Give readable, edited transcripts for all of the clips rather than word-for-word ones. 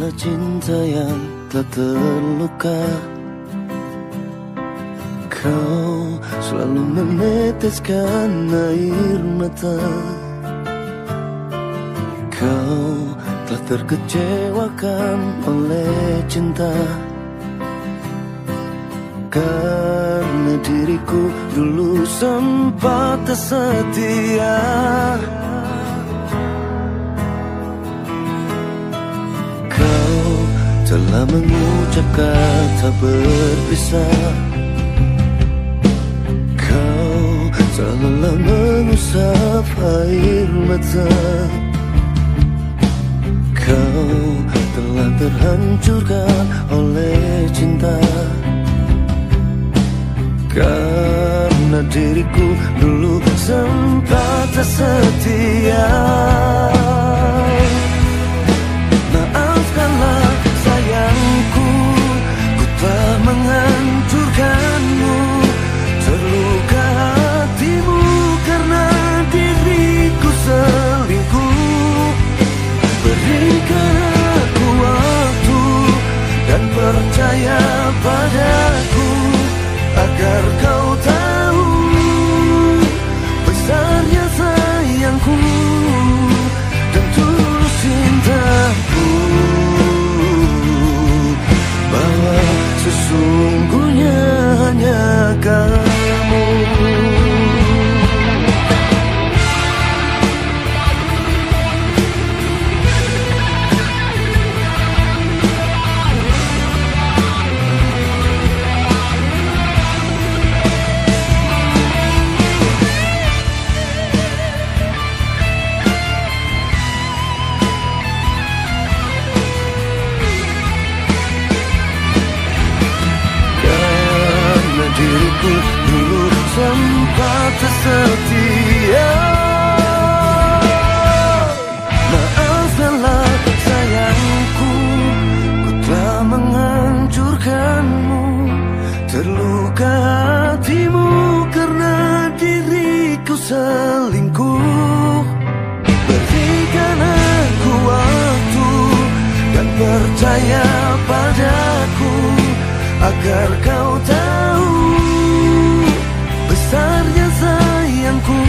pada cinta yang telah terluka. Kau selalu meneteskan air mata. Kau telah terkecewakan oleh cinta. Karena diriku dulu sempat tak setia. Kau telah mengucap kata berpisah. Kau telah mengusap air mata. Kau telah terhancurkan oleh cinta. Karena diriku dulu sempat tak setia. Maafkanlah sayangku, ku telah menghancurkanmu. Terluka hatimu karena diriku selingkuh. Berikan aku waktu dan percaya padaku, agar kau tahu besarnya sayangku dan tulus cintaku, bahwa sesungguhnya hanya kamu. Diriku dulu sempat tak setia. Maafkanlah sayangku, ku telah menghancurkanmu. Terluka hatimu karena diriku selingkuh. Berikan aku waktu dan percaya padaku, agar kau tahu besarnya sayangku.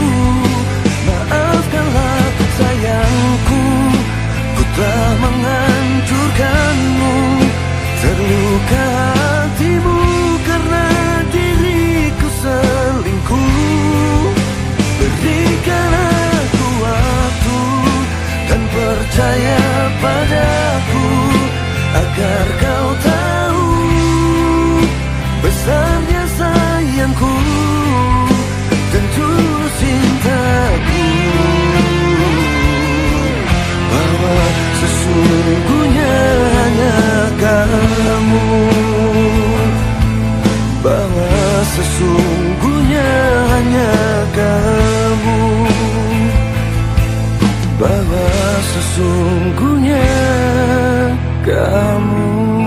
Maafkanlah sayangku, ku telah menghancurkanmu. Terluka hatimu karena diriku selingkuh. Berikan aku waktu dan percaya padaku, agar kau tahu besarnya sayangku dan tulus cintaku, bahwa sesungguhnya hanya kamu, bahwa sesungguhnya hanya kamu, bahwa sesungguhnya kamu.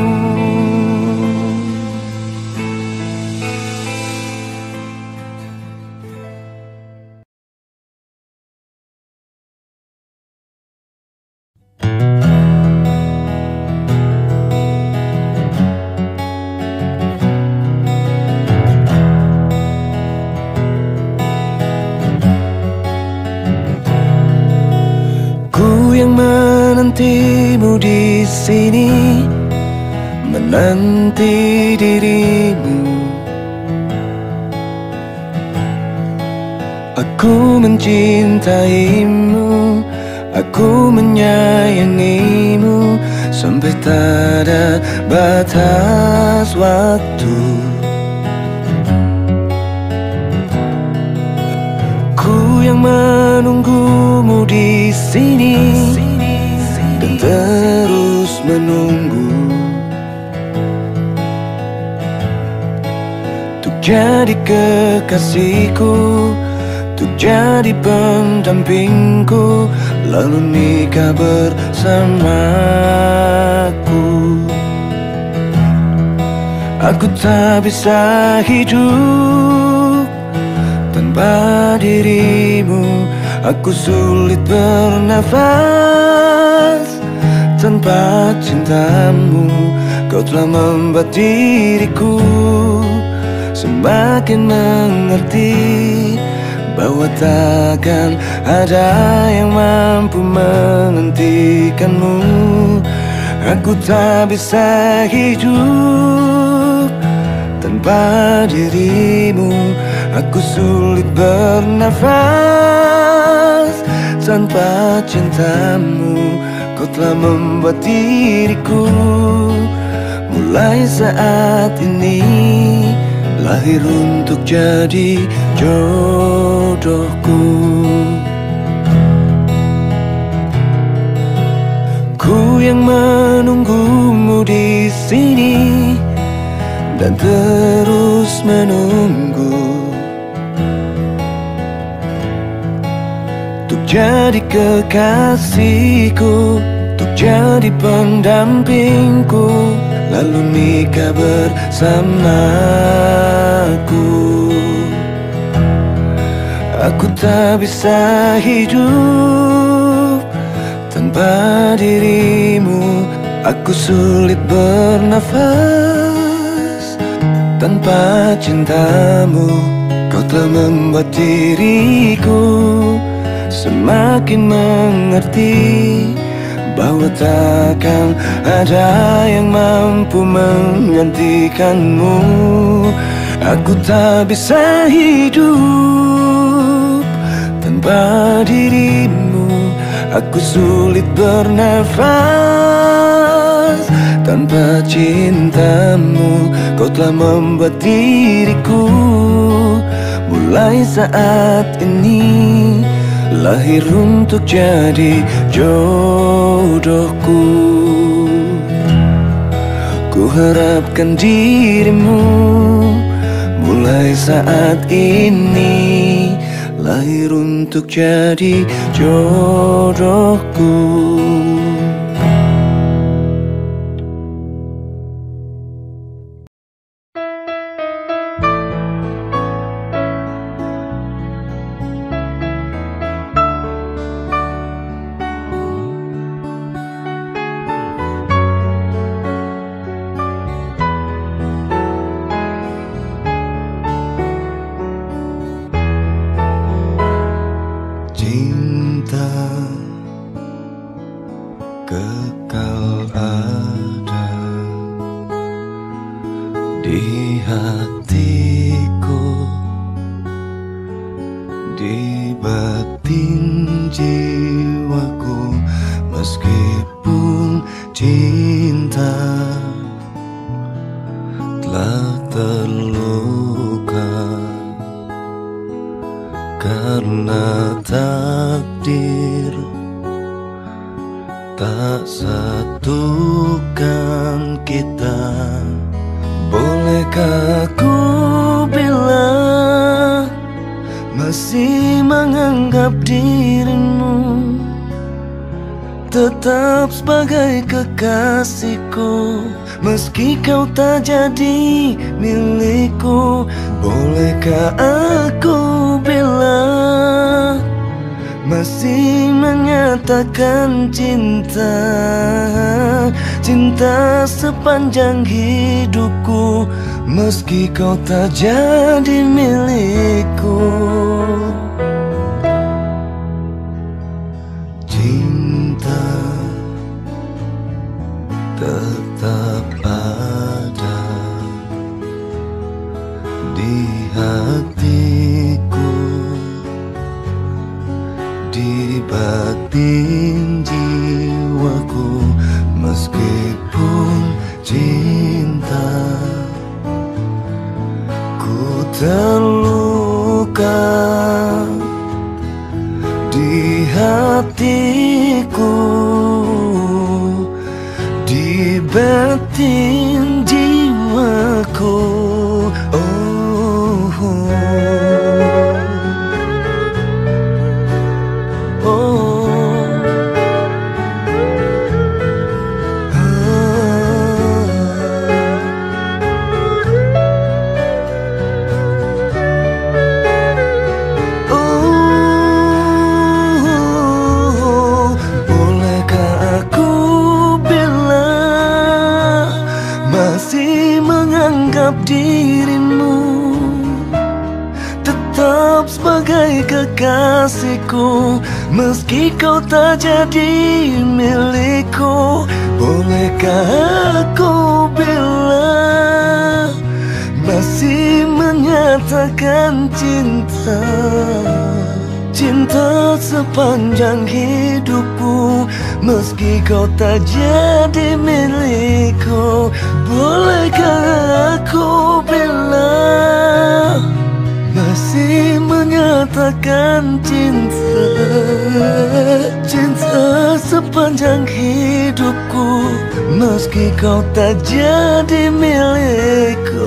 Menantimu di sini, menanti dirimu. Aku mencintaimu, aku menyayangimu, sampai tak ada batas waktu. Ku yang menunggumu di sini dan terus menunggu, untuk jadi kekasihku, untuk jadi pendampingku, lalu nikah bersamaku. Aku tak bisa hidup tanpa dirimu, aku sulit bernafas Tanpa cintamu, kau telah membuat diriku semakin mengerti bahwa takkan ada yang mampu menghentikanmu. Aku tak bisa hidup tanpa dirimu. Aku sulit bernafas tanpa cintamu. Kau telah membuat diriku mulai saat ini lahir untuk jadi jodohku. Ku yang menunggumu di sini dan terus menunggu untuk jadi kekasihku, untuk jadi pendampingku, lalu nikah bersamaku. Aku tak bisa hidup tanpa dirimu. Aku sulit bernafas tanpa cintamu. Kau telah membuat diriku semakin mengerti bahwa takkan ada yang mampu menggantikanmu. Aku tak bisa hidup tanpa dirimu. Aku sulit bernafas tanpa cintamu. Kau telah membuat diriku mulai saat ini lahir untuk jadi jodohku. Ku harapkan dirimu mulai saat ini lahir untuk jadi jodohku. Kekal ada di hatiku, di batin jiwaku. Meskipun cinta telah terluka karena takdir tak satukan kita. Bolehkah aku bilang masih menganggap dirimu tetap sebagai kekasihku, meski kau tak jadi milikku? Bolehkah aku bilang masih menyatakan cinta, cinta sepanjang hidupku, meski kau tak jadi milikku? Cinta tetap ada di hatiku, di batin jiwaku. Meskipun cinta ku terluka di hatiku, di batin jiwaku. Hai kekasihku, meski kau tak jadi milikku, bolehkah aku bilang masih menyatakan cinta? Cinta sepanjang hidupku, meski kau tak jadi milikku, bolehkah aku bilang masih menyatakan cinta? Cinta sepanjang hidupku, meski kau tak jadi milikku.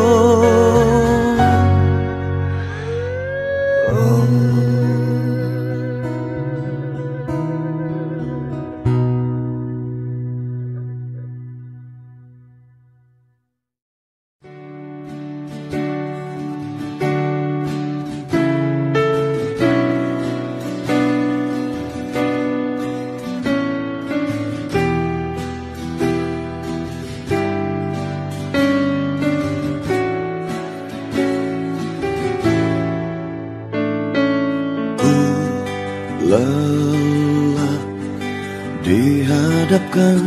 Lelah dihadapkan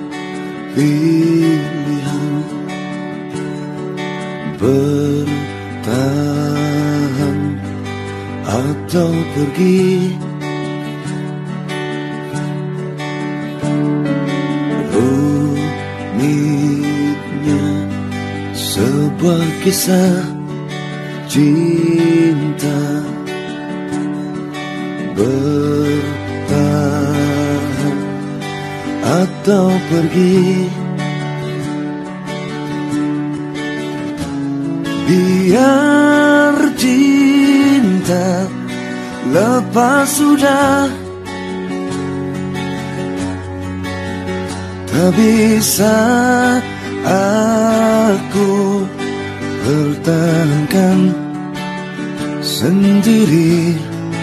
pilihan, bertahan atau pergi. Rumitnya sebuah kisah cinta, bertahan atau pergi. Biar cinta lepas sudah, tak bisa aku pertahankan sendiri.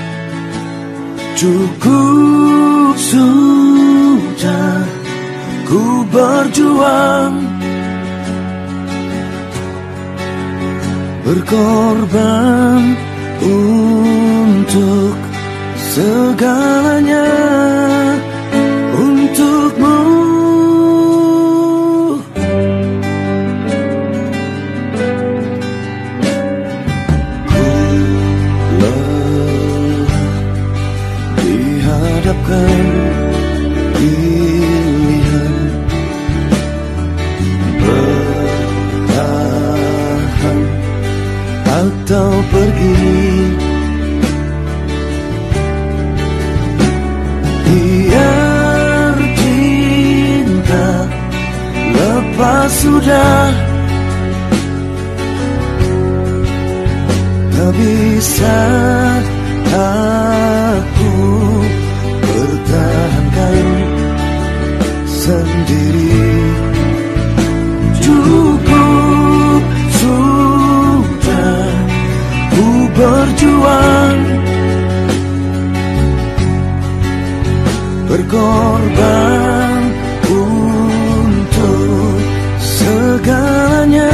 Cukup sudah ku berjuang, berkorban untuk segalanya untukmu. Hadapkan pilihan, bertahan atau pergi. Biar cinta lepas sudah, tak bisa aku pertahankan sendiri. Cukup sudah ku berjuang, berkorban untuk segalanya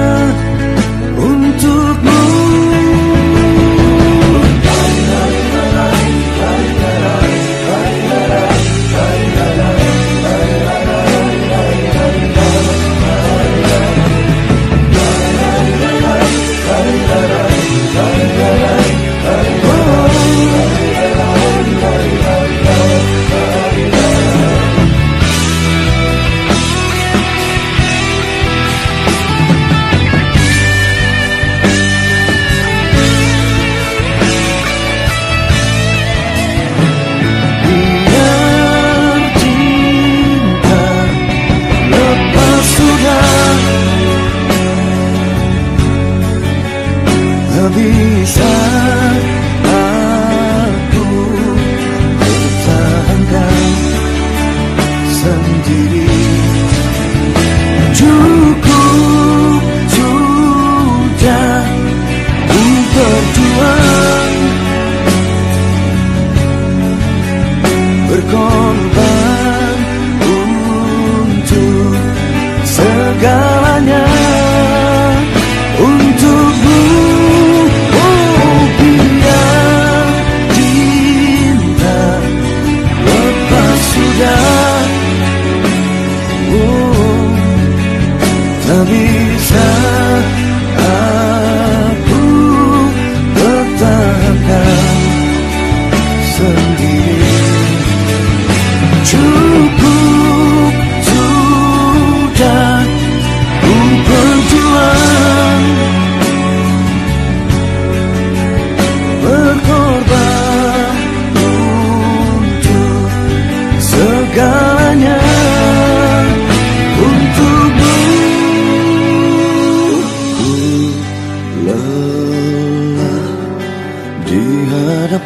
untukmu.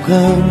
bukan